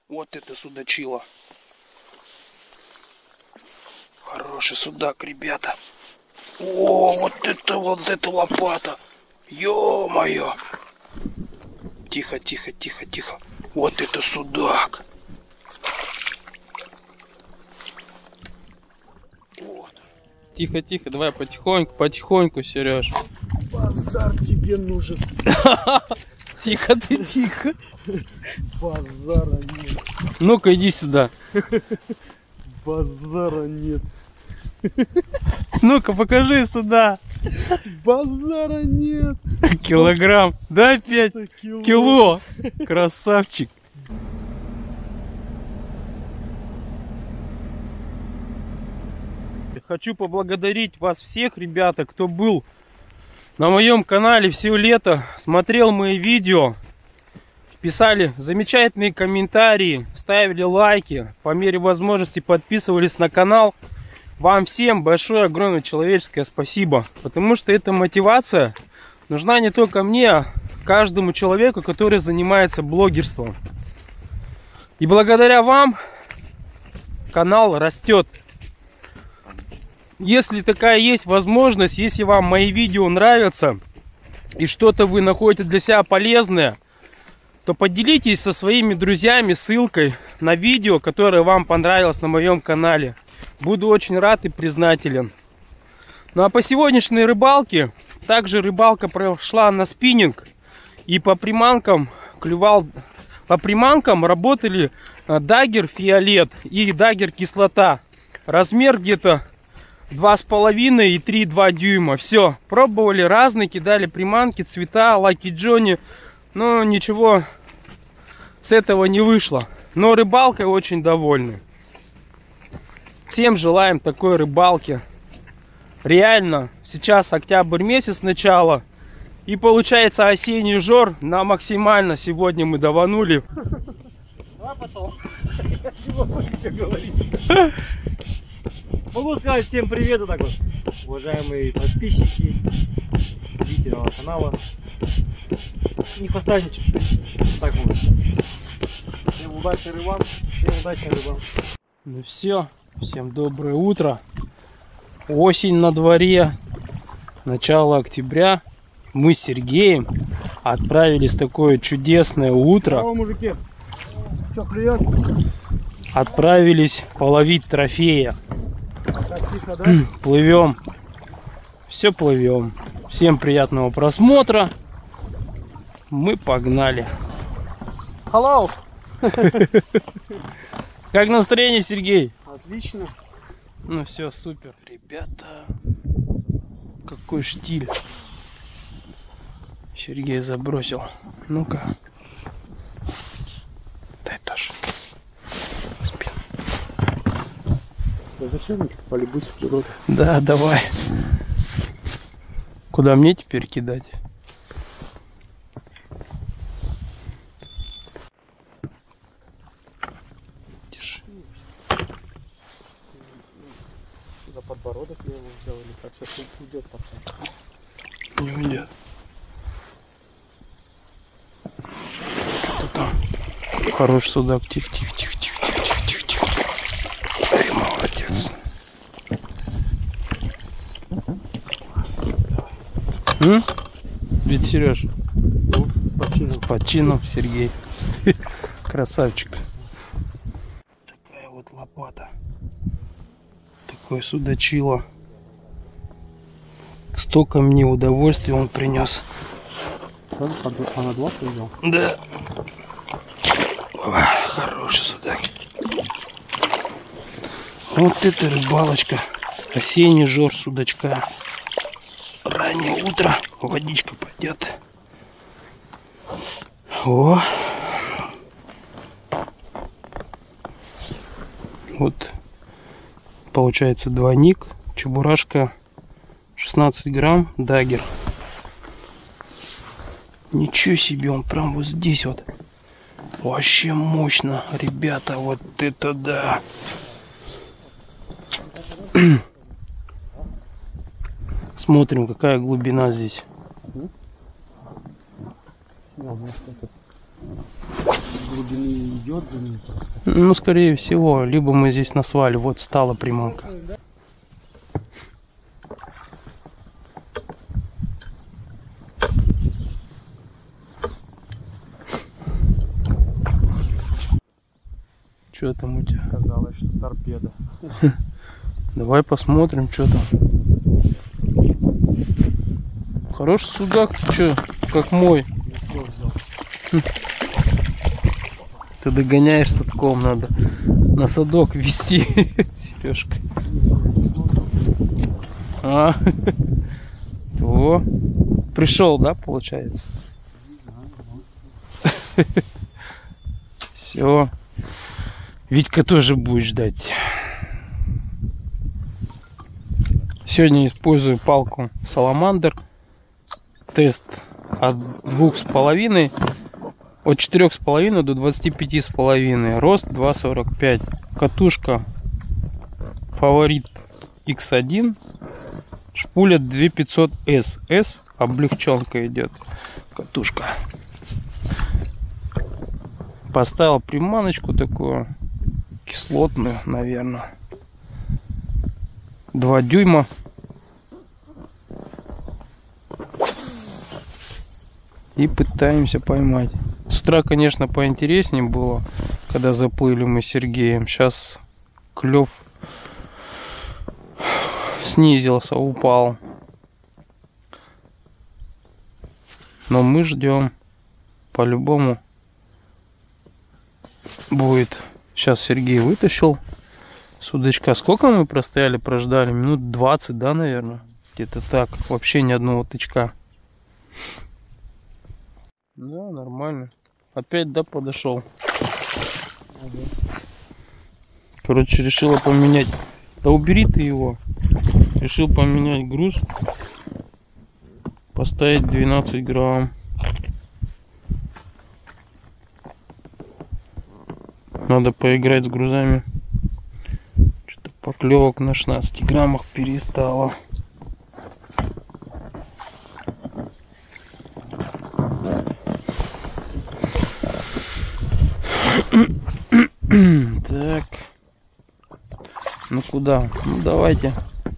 Вот это судачило. Хороший судак, ребята. О, вот это лопата. Ё-моё. Тихо, тихо, тихо, тихо. Вот это судак. Вот. Тихо, тихо, давай потихоньку, потихоньку, Сереж. Базар тебе нужен. Тихо ты, тихо. Базара нет. Ну-ка, иди сюда. Базара нет. Ну-ка, покажи сюда. Базара нет. Килограмм. Да, опять? Кило. Красавчик. Хочу поблагодарить вас всех, ребята, кто был на моем канале все лето, смотрел мои видео, писали замечательные комментарии, ставили лайки, по мере возможности подписывались на канал. Вам всем большое, огромное человеческое спасибо, потому что эта мотивация нужна не только мне, а каждому человеку, который занимается блогерством. И благодаря вам канал растет. Если такая есть возможность, если вам мои видео нравятся и что-то вы находите для себя полезное, то поделитесь со своими друзьями ссылкой на видео, которое вам понравилось на моем канале. Буду очень рад и признателен. Ну а по сегодняшней рыбалке, также рыбалка прошла на спиннинг, и по приманкам клювал, по приманкам работали даггер фиолет и даггер кислота. Размер где-то 2,5 и 3,2 дюйма. Все, пробовали разные, кидали приманки, цвета, Лаки Джонни, но ничего с этого не вышло. Но рыбалкой очень довольны. Всем желаем такой рыбалки. Реально, сейчас октябрь месяц, начало, и получается осенний жор на максимально. Сегодня мы даванули. Давай потом. Могу сказать всем привет, вот так вот, уважаемые подписчики, зрители канала. Не хвастайничай. Так вот. Всем удачи рыбам, всем удачи рыбам. Ну все, всем доброе утро. Осень на дворе, начало октября. Мы с Сергеем отправились в такое чудесное утро. Здорово, мужики. Что, клюет? Отправились половить трофея. Так тихо, да? Плывем. Все плывем. Всем приятного просмотра. Мы погнали. Hello. Как настроение, Сергей? Отлично. Ну все, супер. Ребята, какой штиль. Сергей забросил. Ну-ка. Дай тоже. Спин. Да зачем полюбуйся природой? Да, давай. Куда мне теперь кидать? Держи. За подбородок я его взял или как? Сейчас уйдет пока. Не уйдет. Кто там? Хороший судак. Тихо, тихо, тихо, тихо, тихо, тихо, тихо. Ай, молодец. Ведь Сереж. С почином, Сергей. Красавчик. Такая вот лопата. Такое судачило. Столько мне удовольствия он принес. А на 2 взял? Да. О, хороший судак. Вот это рыбалочка. Осенний жор судачка. Раннее утро. Водичка пойдет. О. Вот. Получается двойник. Чебурашка. 16 грамм. Даггер. Ничего себе, он прям вот здесь вот. Вообще мощно, ребята, вот это да. Смотрим, какая глубина здесь. глубины идет за ним. Ну, скорее всего, либо мы здесь на свале. Вот встала приманка. Что там у тебя? Казалось, что торпеда. Давай посмотрим, что там. Хороший судак, что, как мой. Ты догоняешь садком, надо на садок вести, Сережка. А, то пришел, да, получается? Все. Витька тоже будет ждать. Сегодня использую палку Саламандр. Тест от 2,5, от 4,5 до 25,5. Рост 2,45. Катушка Фаворит X1. Шпуля 2500S. S облегченка идет. Катушка. Поставил приманочку такую кислотную, наверное. 2 дюйма. И пытаемся поймать. С утра, конечно, поинтереснее было, когда заплыли мы с Сергеем. Сейчас клев снизился, упал. Но мы ждем. По-любому будет. Сейчас Сергей вытащил судачка. Сколько мы простояли, прождали? Минут 20, да, наверное? Где-то так. Вообще ни одного тычка. Да, нормально. Опять, да, подошел. Короче, решила поменять. Да убери ты его. Решил поменять груз. Поставить 12 грамм. Надо поиграть с грузами. Что-то поклевок на 16 граммах перестало. Так. Ну куда? Ну давайте.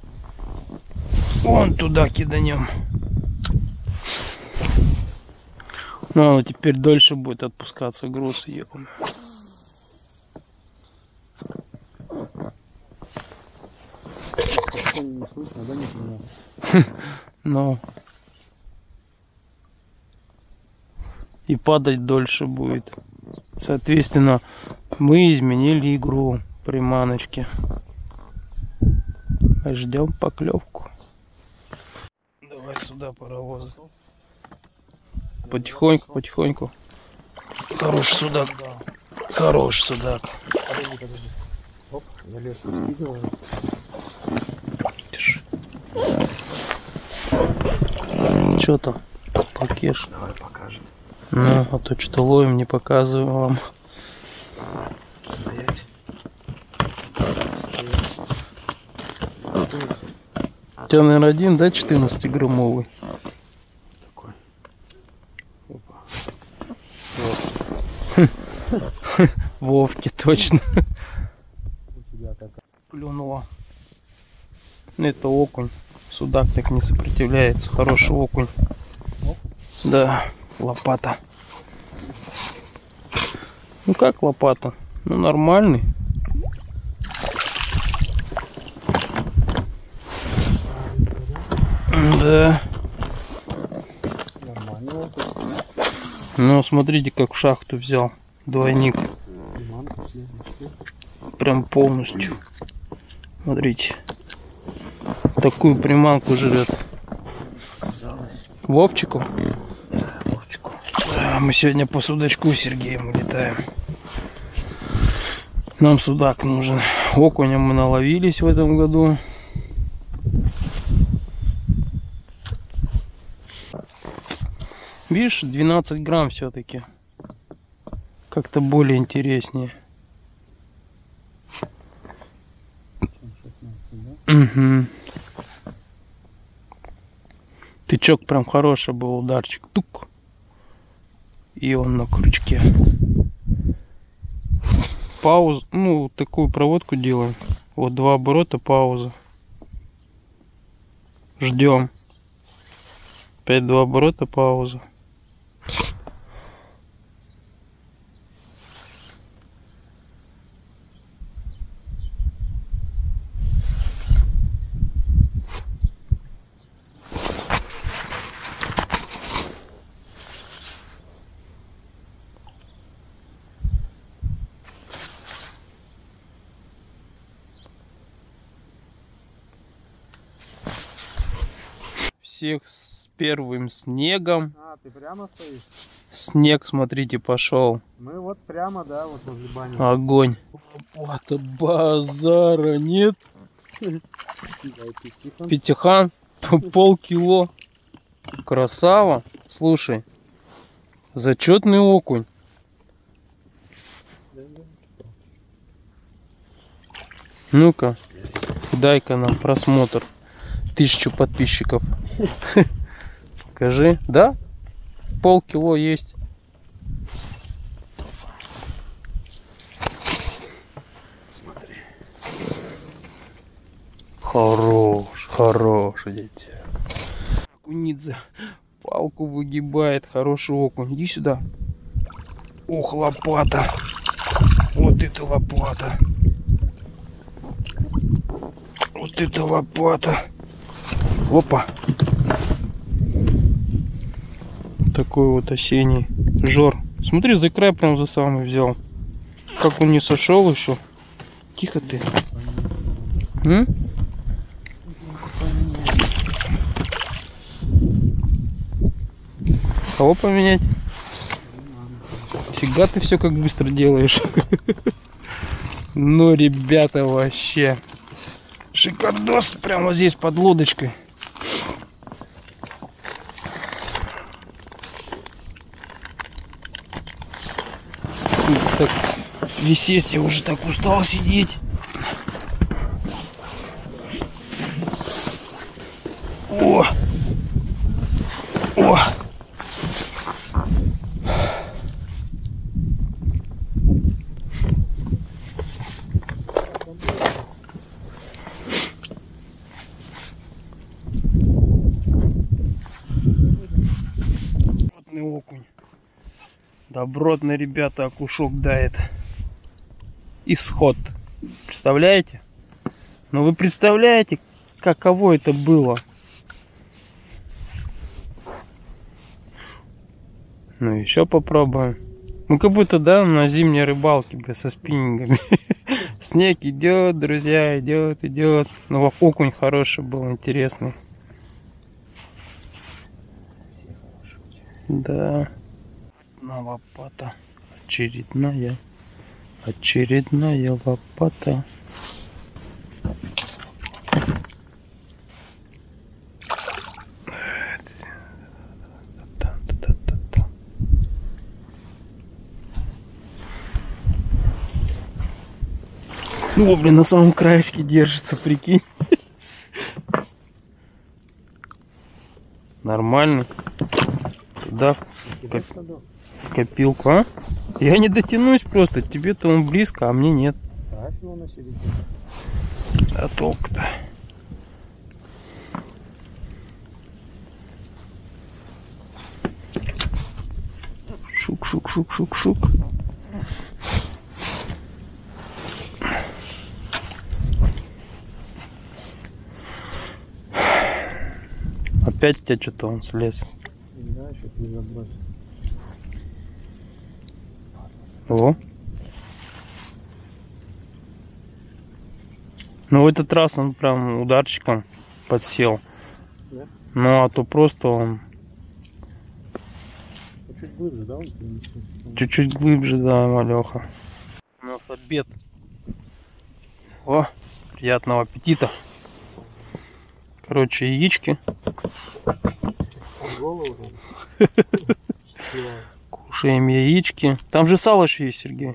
Вон туда киданем. Ну, теперь дольше будет отпускаться груз. Ебаный. Не слышно, да, не понимаю. Ну. И падать дольше будет. Соответственно, мы изменили игру приманочки. Ждем поклевку. Давай сюда, паровоз. Потихоньку, потихоньку. Хороший судак. Хороший судак. Подожди. Оп, я лес раскидываю. Что там? Покеш. Давай покажем. Ну, а то что ловим, не показываю вам. Стоять. У тебя, наверное, один, да, 14-граммовый? Такой. Вовки, точно. У тебя какая? Клюнула. Это окунь. Судак так не сопротивляется. Хороший окунь. Да, лопата. Ну как лопата? Ну нормальный. Да. Нормально. Ну смотрите, как в шахту взял. Двойник. Приманка слева. Прям полностью. Смотрите. Такую приманку жрет. Казалось. Вовчику. Да, Вовчику. Да, мы сегодня по судачку с Сергеем улетаем. Нам судак нужен. Окуня мы наловились в этом году. Видишь, 12 грамм все-таки. Как-то более интереснее. Угу. Тычок прям хороший был, ударчик. Тук. И он на крючке. паузу, ну, такую проводку делаем. Вот 2 оборота, пауза. Ждем. Опять 2 оборота, пауза. Всех с первым снегом. А, ты прямо стоишь? Снег, смотрите, пошел. Мы вот прямо, да, вот возле бани. Огонь. Вот базара нет. Пятихан, полкило. Красава. Слушай, зачетный окунь. Ну-ка, дай-ка нам просмотр. 1000 подписчиков. Покажи. Да? Полкило есть. Смотри. Хорош, дети. Окунидзе палку выгибает. Хороший окунь. Иди сюда. Ох, лопата. Вот это лопата. Вот это лопата. Опа. Такой вот осенний жор. Смотри, за край прям за самый взял. Как он не сошел еще. Тихо ты. М? Кого поменять? Фига ты все как быстро делаешь. Ну, ребята, вообще. Шикардос прямо здесь под лодочкой. Так, висеть, я уже так устал сидеть. О! О! Добротный окунь. Добротный, ребята, окушок дает. Исход. Представляете? Ну вы представляете, каково это было? Ну еще попробуем. Ну как будто, да, на зимней рыбалке, бля, со спиннингами. Снег идет, друзья, идет. Ну окунь хороший был, интересный. Да. На лопата. Очередная лопата. Ну, блин, на самом краешке держится, прикинь. Нормально. Туда в копилку, а? Я не дотянусь просто. Тебе-то он близко, а мне нет. А толк-то. Шук. Опять у тебя что-то он слез. Да, что-то не забрось. О. Ну в этот раз он прям ударчиком подсел. Да? Ну а то просто он... Чуть глубже, да? Чуть-чуть глубже, да, малеха. У нас обед. О, приятного аппетита. Короче, яички. Кушаем яички. Там же сало ж есть, Сергей.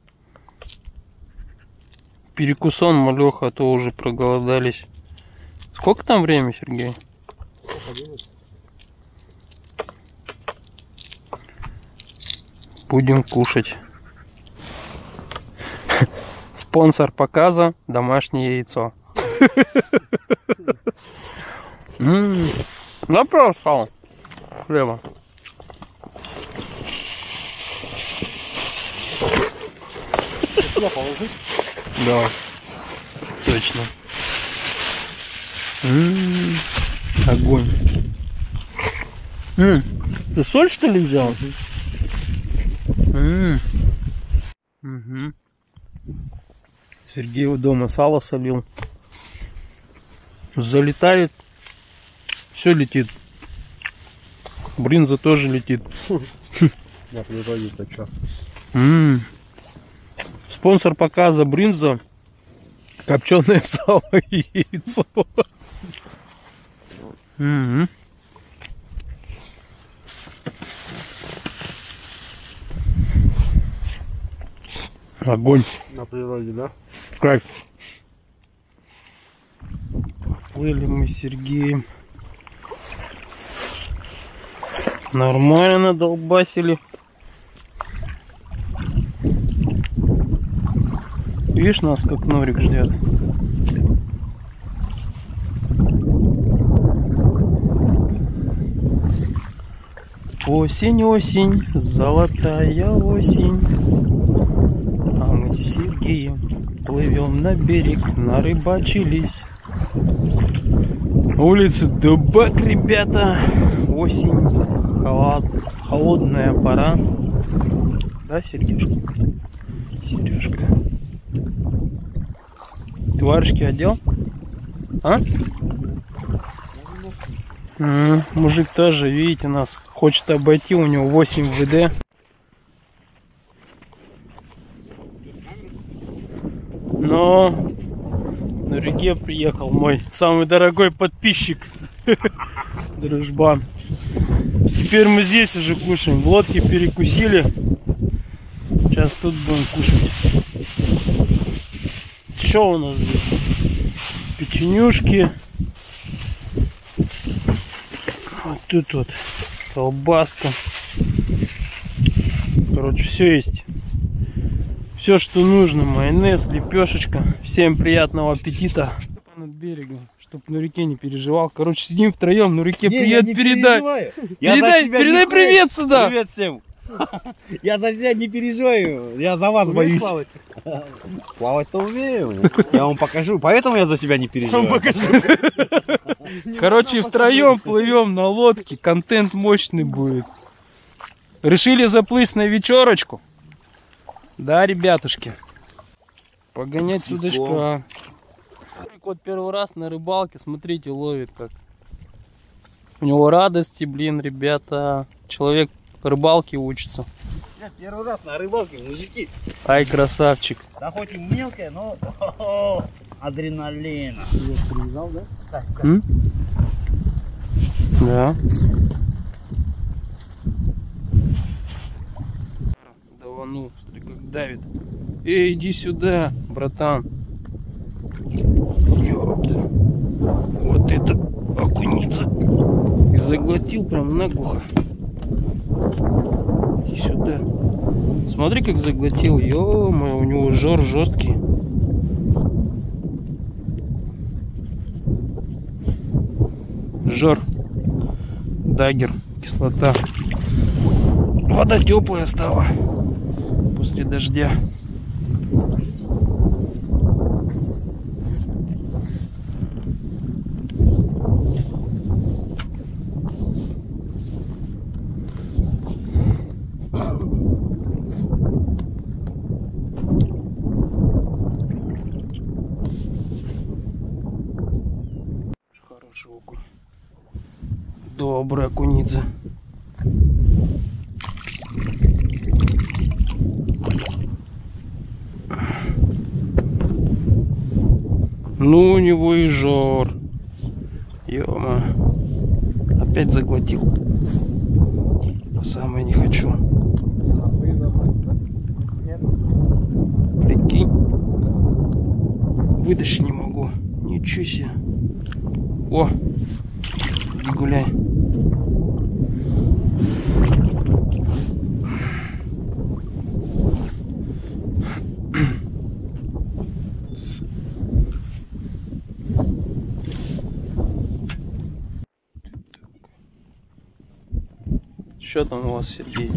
Перекусон, малеха, а то уже проголодались. Сколько там время, Сергей? 11. Будем кушать. Спонсор показа — домашнее яйцо. Напрос стал хлеба. Да, точно. Огонь. Ты соль, что ли, взял? Угу. Сергей у дома сало солил. Залетает, все летит. Брынза тоже летит. На природе-то чё? Спонсор показа — брынза, копченое сало и яйцо. Огонь. На природе, да? Кайф. Поплыли мы с Сергеем. Нормально надолбасили. Видишь, нас как норик ждет. Осень, осень, золотая осень. А мы с Сергеем плывем на берег, нарыбачились. Улицы дубак, ребята. Осень, холодная пора. Да, Сергеюшка? Сережка. Ты варежки одел? А? Мужик тоже, видите, нас хочет обойти, у него 8 ВД. Но на реке приехал мой самый дорогой подписчик. Дружбан. Теперь мы здесь уже кушаем. В лодке перекусили. Сейчас тут будем кушать. Что у нас здесь? Печенюшки. Вот тут вот колбаска. Короче, все есть. Все, что нужно. Майонез, лепешечка. Всем приятного аппетита. Над берегом, чтоб на реке не переживал. Короче, сидим втроем, на реке привет передай. Передай привет сюда. Привет всем. Я за себя не переживаю, я за вас боюсь. Плавать-то умею. Я вам покажу, поэтому я за себя не переживаю. Короче, втроем плывем на лодке, контент мощный будет. Решили заплыть на вечерочку. Да, ребятушки. Погонять судачка. Кот первый раз на рыбалке, смотрите, ловит как. У него радости, блин, ребята. Человек рыбалке учится. Я первый раз на рыбалке, мужики. Ай, красавчик. Да хоть и мелкая, но адреналина. Я привязал, да? Так, Да. Давану, смотри, как давит. Эй, иди сюда, братан. Ёпта. Вот это окуниться. И заглотил прям наглухо. Иди сюда. Смотри, как заглотил. Ё-моё, у него жор жесткий. Жор. Дагер. Кислота. Вода теплая стала после дождя. Хороший окунь. Добрый окунидзе. Ну, у него и жор. Ё-мо. Опять заглотил. А самое не хочу. Прикинь. Вытащить не могу. Ничего себе. О! Иди гуляй. Что там у вас, Сергей?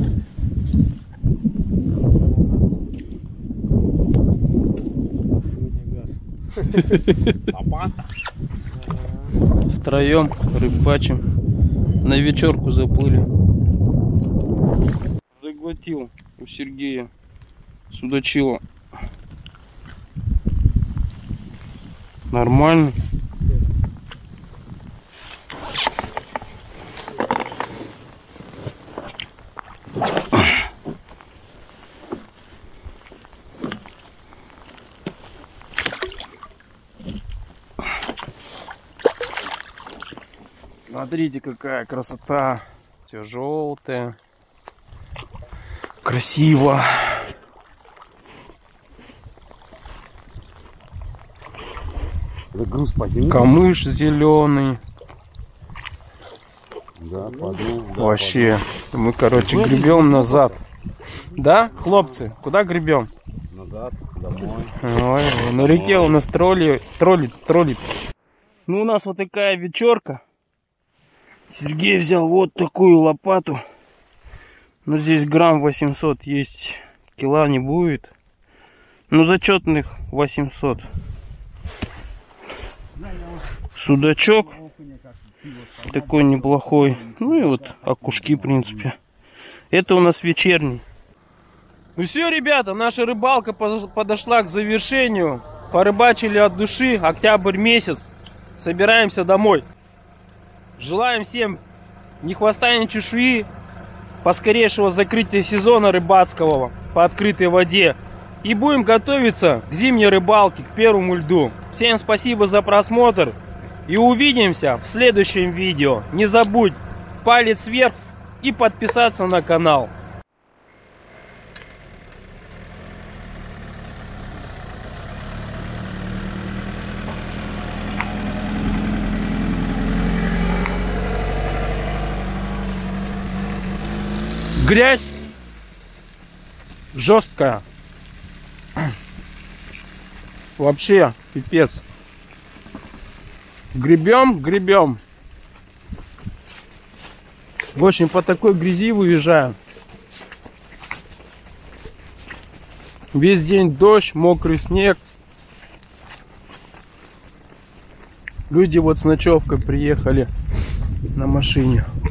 Лопата. Втроем рыбачим. На вечерку заплыли. Заглотил у Сергея судачило. Нормально. Смотрите, какая красота. Все желтое. Красиво. Груз по земле. Камыш зеленый. Да, подул. Да, Вообще. Мы, короче, гребем назад. Да, хлопцы? Куда гребем? Назад, домой. Ой, на реке у нас троллит. Ну, у нас вот такая вечерка. Сергей взял вот такую лопату. Ну, здесь грамм 800 есть. Кила не будет. Ну, зачетных 800. Судачок. Такой неплохой. Ну и вот окушки, в принципе. Это у нас вечерний. Ну все, ребята, наша рыбалка подошла к завершению. Порыбачили от души. Октябрь месяц. Собираемся домой. Желаем всем ни хвоста, ни чешуи. Поскорейшего закрытия сезона рыбацкого по открытой воде. И будем готовиться к зимней рыбалке, к первому льду. Всем спасибо за просмотр. И увидимся в следующем видео. Не забудь палец вверх и подписаться на канал. Грязь жесткая. Вообще пипец. Гребем. В общем, по такой грязи выезжаем. Весь день дождь, мокрый снег. Люди вот с ночевкой приехали на машине.